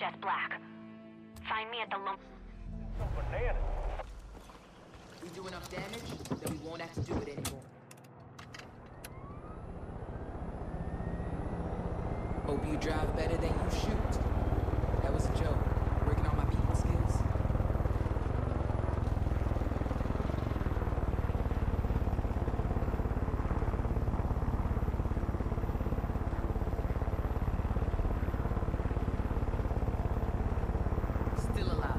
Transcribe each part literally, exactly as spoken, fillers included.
Jess Black. Find me at the lump. Bananas. We do enough damage, then we won't have to do it anymore. Hope you drive better than you shoot. That was a joke. Working on my people skills. Still alive.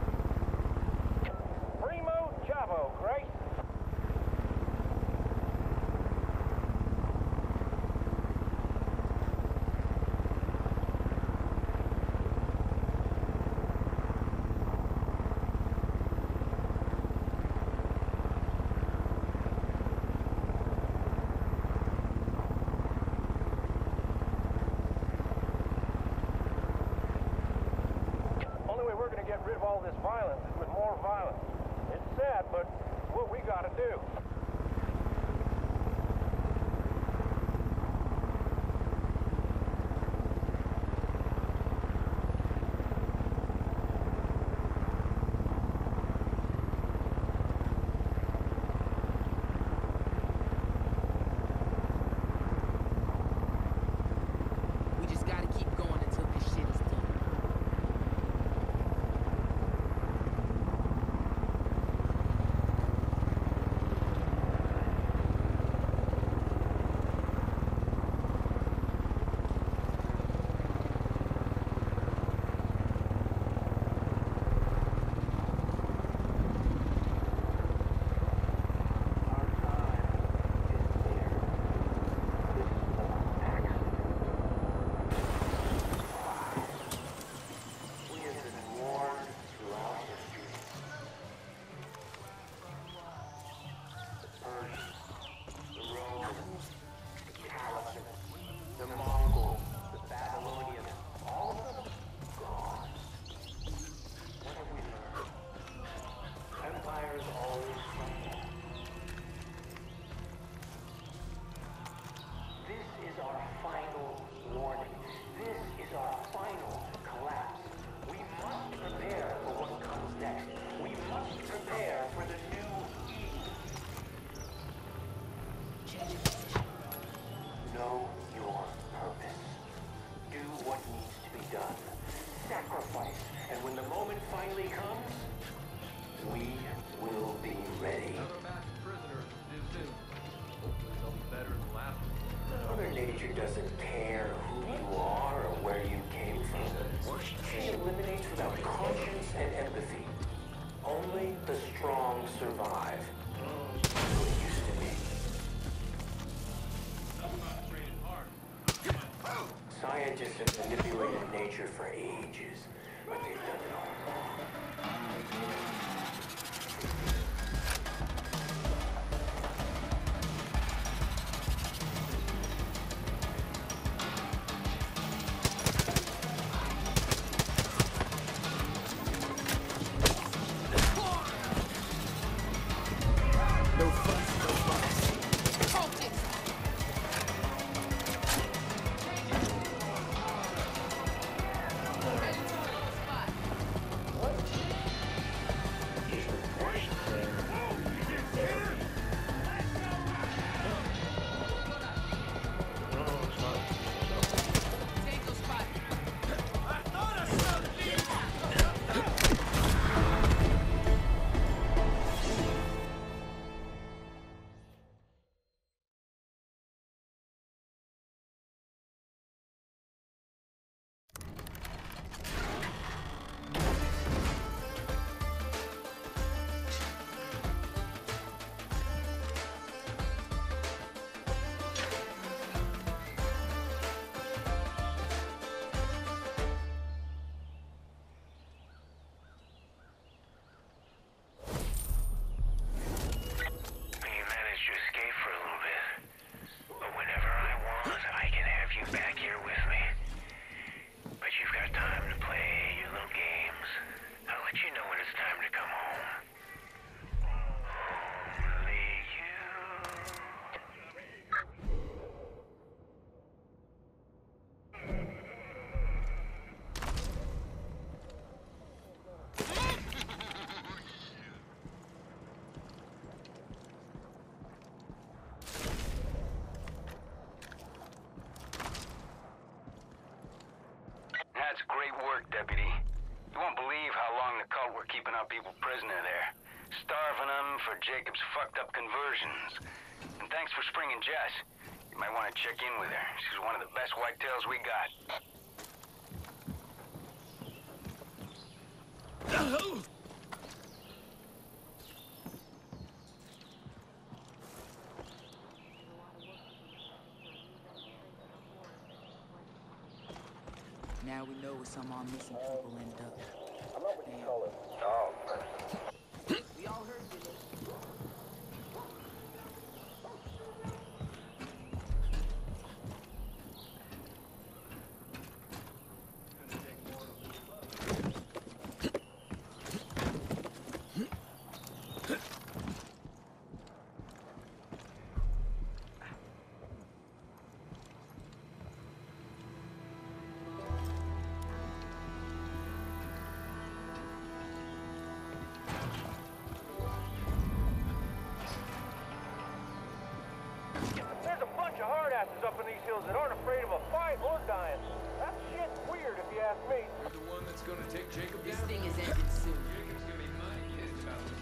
Primo Chavo, Grace. Only way we're gonna get rid of all this violence is with more violence. It's sad, but it's what we gotta do. We just gotta keep going until this shit is done. We have been warned throughout history. The Persians, the Romans, the Caliphs, the Mongols, the Babylonians, all of them gone. What have we learned? Empires always crumble. This is our final warning. This is our final collapse. We must prepare for what comes next. We must prepare for the new Eden. Know your purpose. Do what needs to be done. Sacrifice. And when the moment finally comes, we will be ready. Another batch of prisoners due soon. Hopefully they'll be better than last one. Mother Nature doesn't care who you are or where you came from. She eliminates without conscience and empathy. Only the strong survive. So it used to be. Scientists have manipulated nature for ages, but they've done it all wrong. No fuss, no fuss. Focus! Heading to an old spot. believe how long the cult were keeping our people prisoner there. Starving them for Jacob's fucked up conversions. And thanks for springing Jess. You might want to check in with her. She's one of the best whitetails we got. Now we know where some of our missing people end up. Oh. We all heard you. There's a bunch of hardasses up in these hills that aren't afraid of a fight or dying. That shit's weird if you ask me. You're the one that's gonna take Jacob This down? thing is ended soon. Jacob's gonna be mighty pissed about this.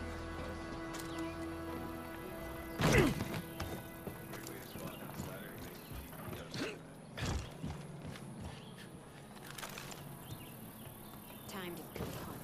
Great way to spot that slider. Time to go hunt.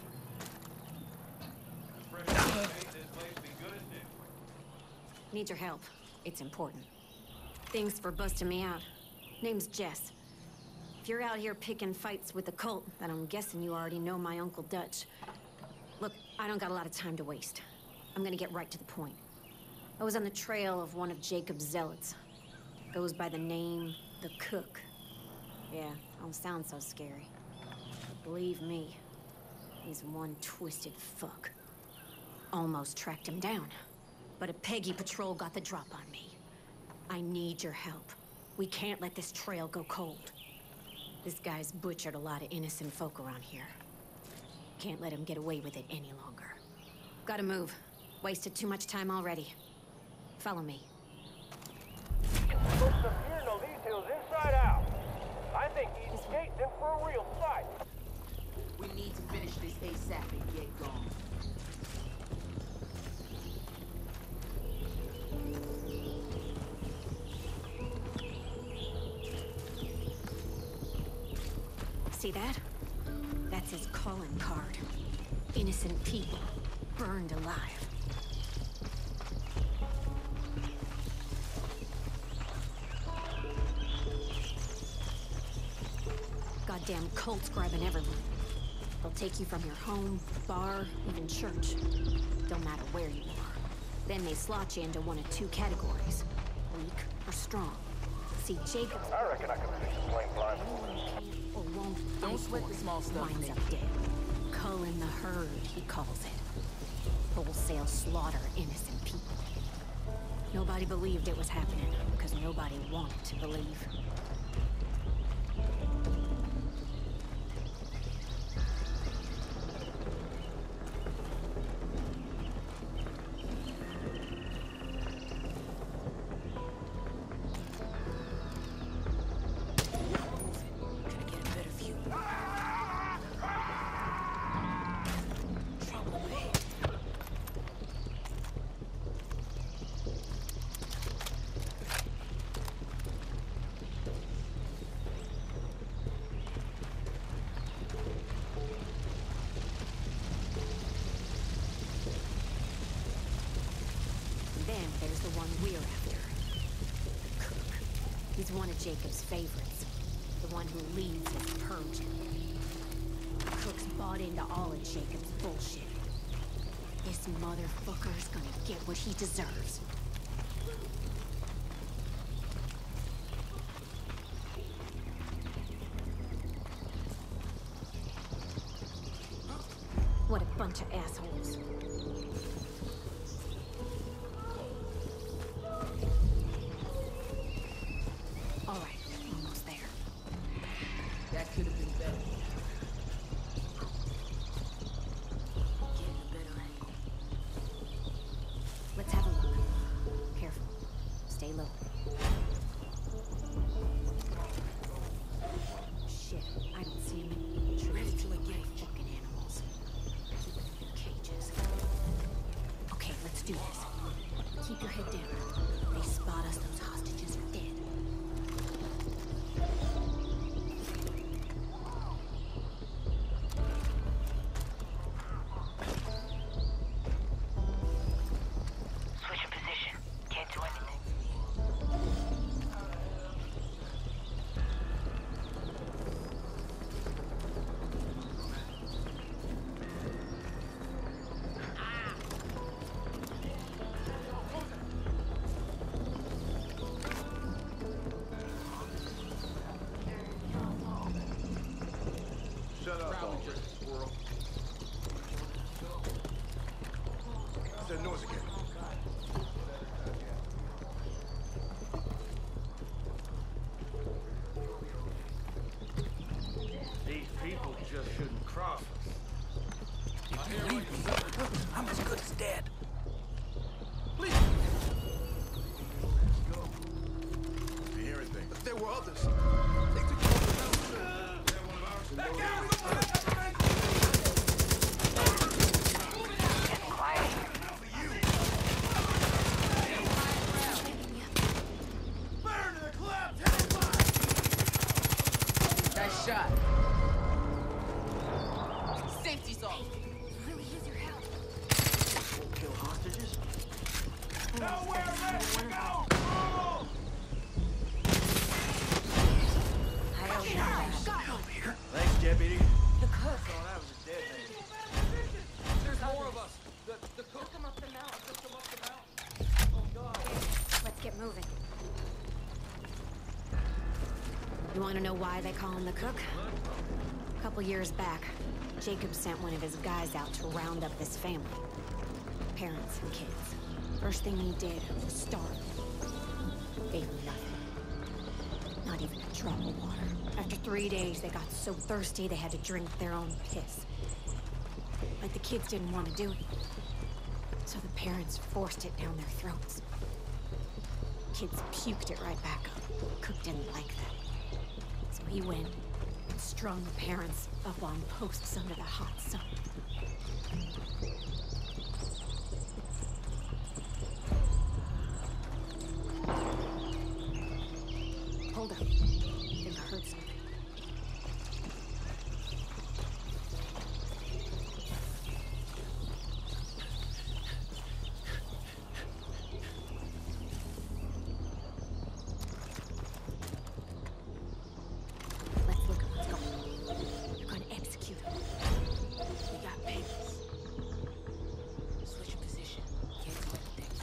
Fresh make this place be good as new. Need your help. It's important. Thanks for busting me out. Name's Jess. If you're out here picking fights with the cult, then I'm guessing you already know my Uncle Dutch. Look, I don't got a lot of time to waste. I'm gonna get right to the point. I was on the trail of one of Jacob's zealots. Goes by the name The Cook. Yeah, don't sound so scary. But believe me, he's one twisted fuck. Almost tracked him down. But a Peggy patrol got the drop on me. I need your help. We can't let this trail go cold. This guy's butchered a lot of innocent folk around here. Can't let him get away with it any longer. Gotta move. Wasted too much time already. Follow me. Folks up here know these hills inside out. I think Eden Gate's in for a real fight. We need to finish this ASAP and get gone. See that? That's his calling card. Innocent people, burned alive. Goddamn cults grabbing everyone. They'll take you from your home, bar, even church. Don't matter where you are. Then they slot you into one of two categories. Weak or strong. See, Jacob... I reckon I can fix a plane blind. or won't Don't fight sweat for the it. small stuff, Winds Nick. up dead. Culling the herd, he calls it. Wholesale slaughter innocent people. Nobody believed it was happening, because nobody wanted to believe. Gonna get a better view. Trouble ahead. Then there's the one we're after. The Cook. He's one of Jacob's favorites. The one who leads his purging. The Cook's bought into all of Jacob's bullshit. This motherfucker's gonna get what he deserves. What a bunch of assholes. All right, almost there. That could have been better. Getting a better angle. Let's have a look. Careful. Stay low. Shit, I don't see him. Ready to engage. Fucking animals. I'm as good as dead. Please. Let's go. Didn't hear anything. There were others. They took you over the mountain. They're one of ours. Back out! Nice shot. Safety's off. Really use your help. Won't kill hostages? Nowhere ready to go! Oh! I don't know that. Here. Thanks, deputy. The cook. Oh, that was a dead man. There's more of us. The, the cook. Took him up the mountain. Took them up the mountain. Oh, God. Let's get moving. You want to know why they call him the cook? A couple years back, Jacob sent one of his guys out to round up this family. Parents and kids. First thing he did was starve. Gave them nothing. Not even a drop of water. After three days, they got so thirsty they had to drink their own piss. Like the kids didn't want to do it. So the parents forced it down their throats. Kids puked it right back up. Cook didn't like that. So he went and strung the parents up on posts under the hot sun. Hold up. I think I heard something. Let's look. Let's go. They're going to execute him. We got babies. Switch position. Can't go up there.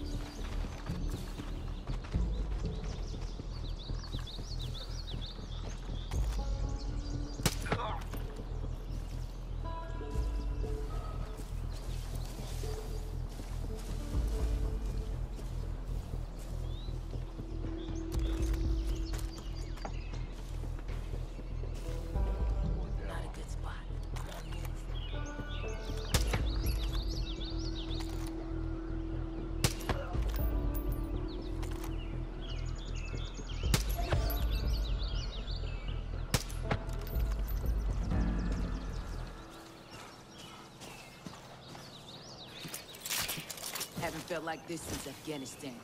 Not a good spot. Haven't felt like this since Afghanistan.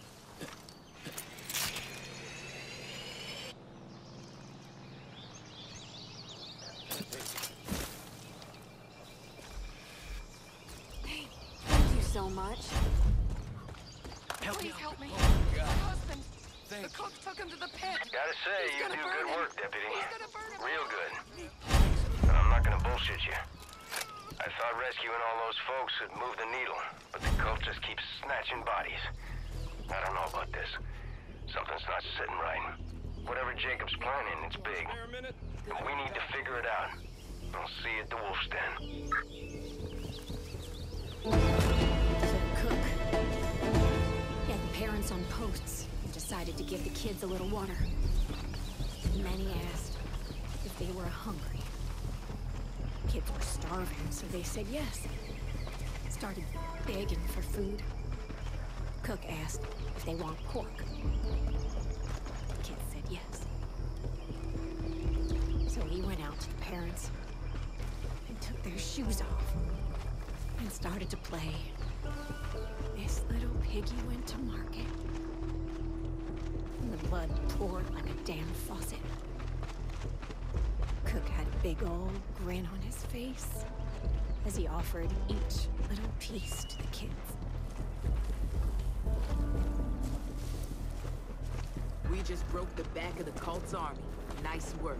Hey, thank you so much. Help me. Please help me. My husband. The cook took him to the pit. Gotta say, He's you gonna do burn good him. work, deputy. He's gonna burn him. Real good. And I'm not gonna bullshit you. I thought rescuing all those folks would move the needle, but the cult just keeps snatching bodies. I don't know about this. Something's not sitting right. Whatever Jacob's planning, it's big. And we need to figure it out. I'll see you at the Wolf's Den. So the cook had the parents on posts and decided to give the kids a little water. And then he asked if they were hungry. Kids were starving, so they said yes. Started begging for food. Cook asked if they want pork. The kids said yes. So he went out to the parents and took their shoes off and started to play. This little piggy went to market. And the blood poured like a damn faucet. Cook had a big old grin on his face as he offered each little piece to the kids. We just broke the back of the cult's army. Nice work.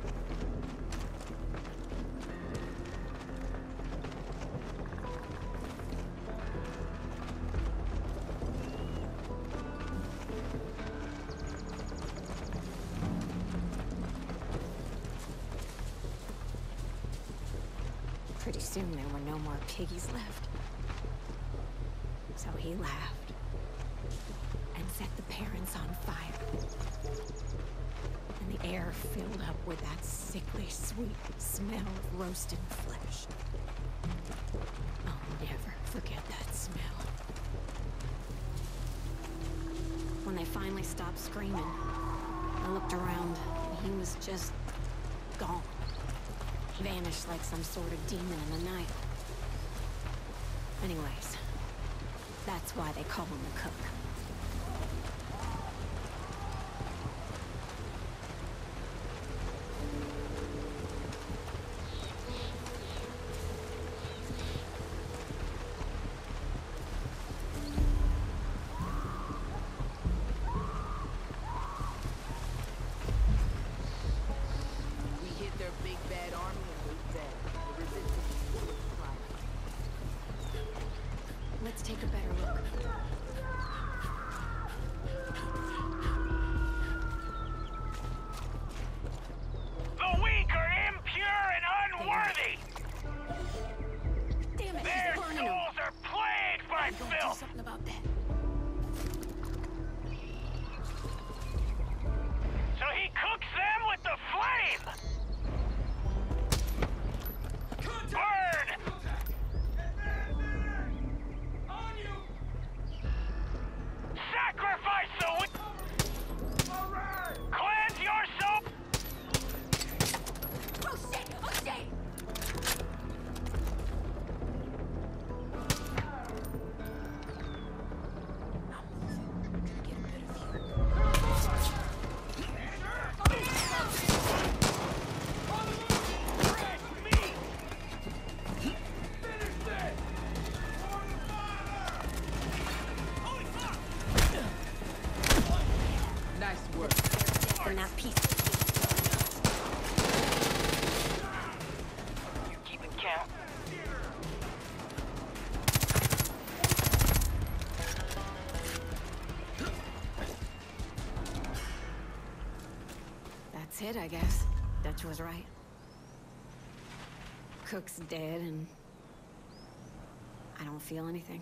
Pretty soon there were no more piggies left. So he laughed and set the parents on fire. And the air filled up with that sickly sweet smell of roasted flesh. finally stopped screaming. I looked around. He was just gone. Vanished like some sort of demon in the night. Anyways, that's why they call him the Cook. Let's take a better look. The weak are impure and unworthy! Damn it, Their he's burning them. souls are plagued by I'm gonna do filth! something about that. So he cooks them with the flame! Burn! Sacrifice the weak! Cleanse your soul! Oh shit! Oh shit! Nice work. And that piece. You keeping count? That's it, I guess. Dutch was right. Cook's dead, and I don't feel anything.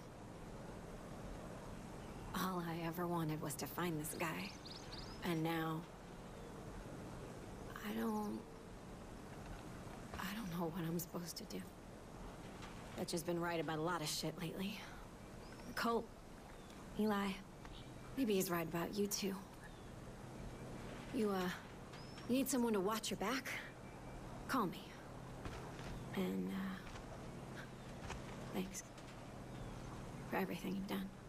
All I ever wanted was to find this guy. And now... I don't... I don't know what I'm supposed to do. Dutch has been right about a lot of shit lately. The cult. Eli. Maybe he's right about you, too. You, uh... You need someone to watch your back? Call me. And, uh... Thanks. For everything you've done.